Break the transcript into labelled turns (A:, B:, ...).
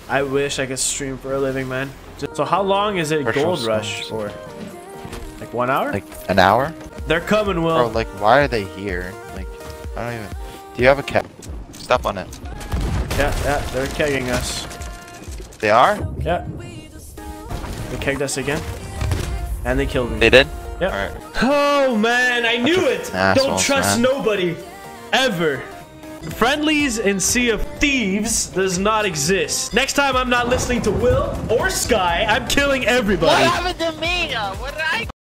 A: I wish I could stream for a living, man. So how long is it Gold Rush for? Like 1 hour?
B: Like an hour?
A: They're coming, Will.
B: Bro, like, why are they here? Like, I don't even... Do you have a keg? Stop on it.
A: Yeah, they're kegging us.
B: They are?
A: Yeah. They kegged us again. And they killed me.
B: They did?
A: Yep.
B: Alright.
A: Oh, man, I knew it!
B: Assholes,
A: Don't trust nobody. Ever. Friendlies in Sea of Thieves does not exist. Next time I'm not listening to Will or Sky, I'm killing everybody.
C: What happened to me? What did I